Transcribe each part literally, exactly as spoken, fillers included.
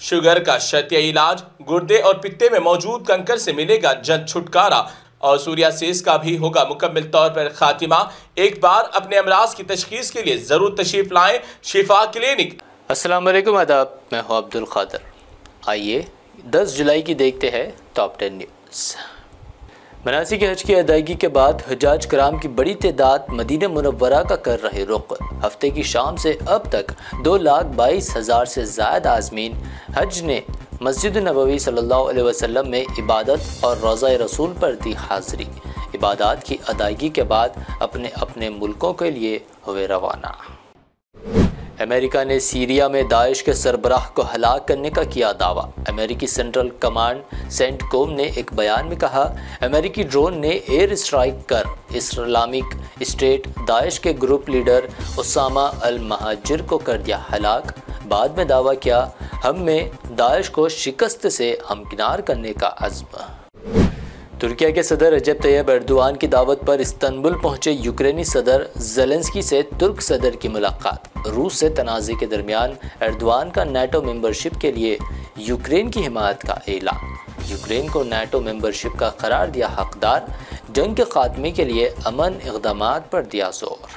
Sugar का शर्तिया इलाज, गुर्दे और पित्ते में मौजूद कंकर से मिलेगा जल्द छुटकारा और सूरियासिस का भी होगा मुकम्मल तौर पर खात्मा। एक बार अपने अमराज की तशखीस के लिए जरूर तशरीफ लाएं शिफा क्लिनिक। अस्सलाम वालेकुम, आदाब, मैं हूं अब्दुल खादर। आइए दस जुलाई की देखते हैं टॉप टेन न्यूज़। मनासिक हज की अदायगी के बाद हजाज कराम की बड़ी तादाद मदीना मुनव्वरा का कर रहे रुख। हफ्ते की शाम से अब तक दो लाख बाईस हज़ार से ज़्यादा आज़मीन हज ने मस्जिद नबवी सल्लल्लाहु अलैहि वसल्लम में इबादत और रोज़ा रसूल पर दी हाज़री। इबादत की अदायगी के बाद अपने अपने मुल्कों के लिए हुए रवाना। अमेरिका ने सीरिया में दाइश के सरबराह को हलाक करने का किया दावा। अमेरिकी सेंट्रल कमांड सेंटकोम ने एक बयान में कहा, अमेरिकी ड्रोन ने एयर स्ट्राइक कर इस्लामिक स्टेट दाइश के group leader Usama al Muhajir को कर दिया हलाक। बाद में दावा किया, हम में दाइश को शिकस्त से हमकिनार करने का अज़्म। तुर्किया के सदर रजब तैयब एर्दोआन की दावत पर इस्तांबुल पहुंचे यूक्रेनी सदर ज़ेलेंस्की से तुर्क सदर की मुलाकात। रूस से तनाज़े के दरमियान एर्दोआन का नाटो मेंबरशिप के लिए यूक्रेन की हिमायत का ऐलान। यूक्रेन को नाटो मेंबरशिप का करार दिया हकदार, जंग के खात्मे के लिए अमन इक़दामात पर दिया जोर।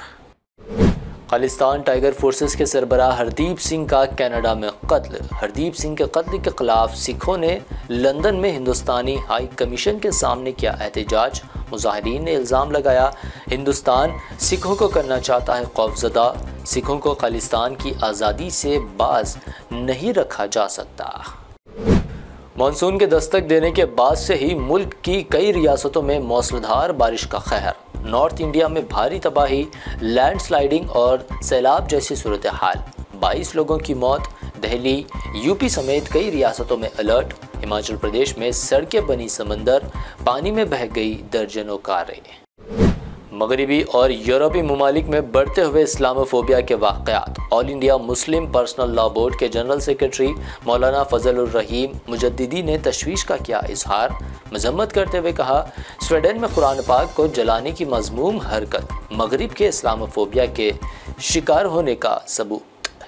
खालिस्तान टाइगर फोर्सेस के सरबराह हरदीप सिंह का कनाडा में कत्ल। हरदीप सिंह के कत्ल के खिलाफ सिखों ने लंदन में हिंदुस्तानी हाई कमीशन के सामने किया एहतजाज। मुजाहिरीन ने इल्ज़ाम लगाया, हिंदुस्तान सिखों को करना चाहता है खौफजदा, सिखों को खालिस्तान की आज़ादी से बाज नहीं रखा जा सकता। मानसून के दस्तक देने के बाद से ही मुल्क की कई रियासतों में मौसलाधार बारिश का कहर। नॉर्थ इंडिया में भारी तबाही, लैंडस्लाइडिंग और सैलाब जैसी सूरत हाल। बाईस लोगों की मौत। दिल्ली, यूपी समेत कई रियासतों में अलर्ट। हिमाचल प्रदेश में सड़कें बनी समंदर, पानी में बह गई दर्जनों कारें। मगरबी और यूरोपीय ममालिक में बढ़ते हुए इस्लामोफोबिया के वाक़यात। All India Muslim personal law board के जनरल सेक्रेटरी मौलाना फजलुर रहीम मुजद्दिदी ने तशवीश का किया इजहार। मजम्मत करते हुए कहा, स्वीडन में कुरान पाक को जलाने की मज़मूम हरकत मगरिब के इस्लामोफोबिया के शिकार होने का सबूत।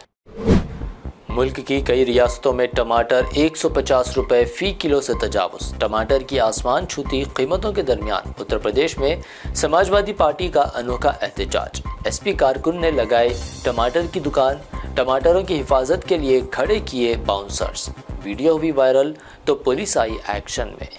मुल्क की कई रियासतों में टमाटर एक सौ पचास रुपये फ़ी किलो से तजावुज़। टमाटर की आसमान छूती कीमतों के दरमियान उत्तर प्रदेश में समाजवादी पार्टी का अनोखा एहतजाज। एसपी कारकुन ने लगाए टमाटर की दुकान, टमाटरों की हिफाजत के लिए खड़े किए बाउंसर्स। वीडियो हुई वायरल तो पुलिस आई एक्शन में।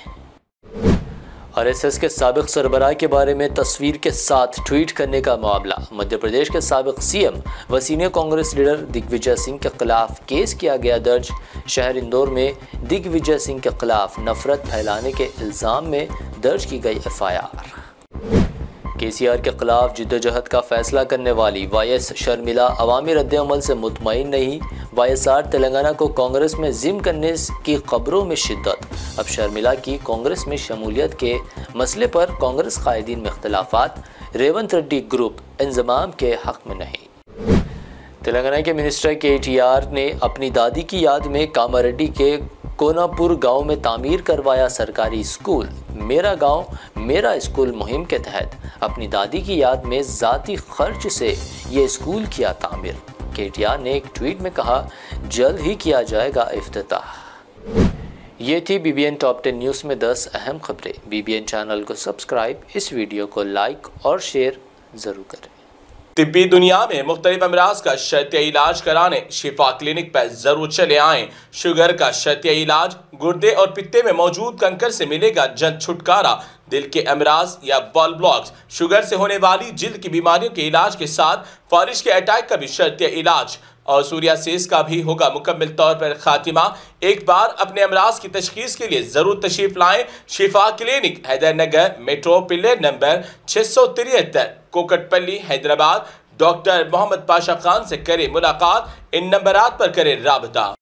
आरएसएस के साबिक सरबराह के बारे में तस्वीर के साथ ट्वीट करने का मामला। मध्य प्रदेश के साबिक सीएम व सीनियर कांग्रेस लीडर दिग्विजय सिंह के खिलाफ केस किया गया दर्ज। शहर इंदौर में दिग्विजय सिंह के खिलाफ नफरत फैलाने के इल्ज़ाम में दर्ज की गई एफ आई आर। केसीआर के खिलाफ जिद्दोजहद का फैसला करने वाली वाईएस शर्मिला अवामी रद्द-ए-अमल से मुतमईन नहीं। वाईएसआर तेलंगाना को कांग्रेस में जिम करने की खबरों में शिद्दत। अब शर्मिला की कांग्रेस में शमूलियत के मसले पर कांग्रेस कायदीन में इख्तलाफात। रेवंत रेड्डी ग्रुप इंजमाम के हक में नहीं। तेलंगाना के मिनिस्टर के टी आर ने अपनी दादी की याद में कामारेड्डी के कोनापुर गांव में तामीर करवाया सरकारी स्कूल। मेरा गांव मेरा स्कूल मुहिम के तहत अपनी दादी की याद में ज़ाती खर्च से ये स्कूल किया तामीर। के टी आर ने एक ट्वीट में कहा, जल्द ही किया जाएगा इफ्तिताह। ये थी बीबीएन टॉप टेन न्यूज़ में दस अहम खबरें। बीबीएन चैनल को सब्सक्राइब, इस वीडियो को लाइक और शेयर ज़रूर करें। तिब्बी दुनिया में मुख्तलिफ अमराज का शर्तिया इलाज कराने शिफा क्लिनिक पर जरूर चले आएं। शुगर का शर्तिया इलाज, गुर्दे और पित्ते में मौजूद कंकर से मिलेगा जल्द छुटकारा। दिल के अमराज या बॉल ब्लॉक्स, शुगर से होने वाली जिल्द की बीमारियों के इलाज के साथ फारिश के अटैक का भी शर्तिया इलाज और सूरियासिस का भी होगा मुकम्मल तौर पर खात्मा। एक बार अपने अमराज की तशखीस के लिए जरूर तशरीफ लाएं Shifa clinic, Haidernagar, metro pillar number छः सौ तिहत्तर, कोकटपल्ली, हैदराबाद। डॉक्टर मोहम्मद पाशा खान से करें मुलाकात, इन नंबरात पर करें राबता।